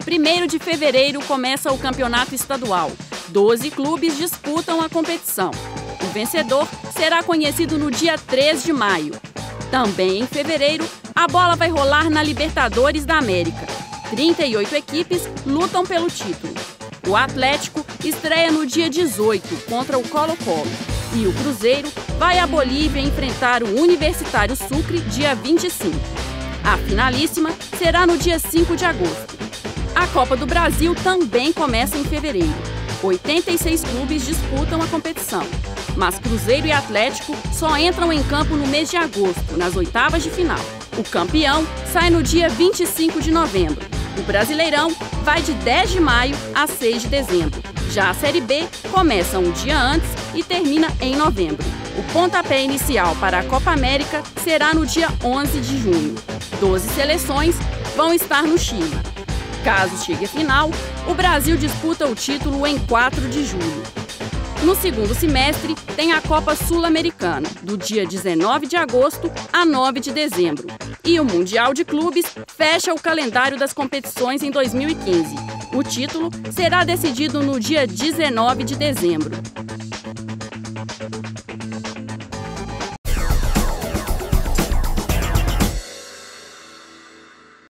1º de fevereiro começa o campeonato estadual. 12 clubes disputam a competição. O vencedor será conhecido no dia 3 de maio. Também em fevereiro, a bola vai rolar na Libertadores da América. 38 equipes lutam pelo título. O Atlético estreia no dia 18 contra o Colo-Colo. E o Cruzeiro vai à Bolívia enfrentar o Universitário Sucre dia 25. A finalíssima será no dia 5 de agosto. A Copa do Brasil também começa em fevereiro. 86 clubes disputam a competição, mas Cruzeiro e Atlético só entram em campo no mês de agosto, nas oitavas de final. O campeão sai no dia 25 de novembro. O Brasileirão vai de 10 de maio a 6 de dezembro. Já a Série B começa um dia antes e termina em novembro. O pontapé inicial para a Copa América será no dia 11 de junho. 12 seleções vão estar no Chile. Caso chegue à final, o Brasil disputa o título em 4 de julho. No segundo semestre, tem a Copa Sul-Americana, do dia 19 de agosto a 9 de dezembro. E o Mundial de Clubes fecha o calendário das competições em 2015. O título será decidido no dia 19 de dezembro.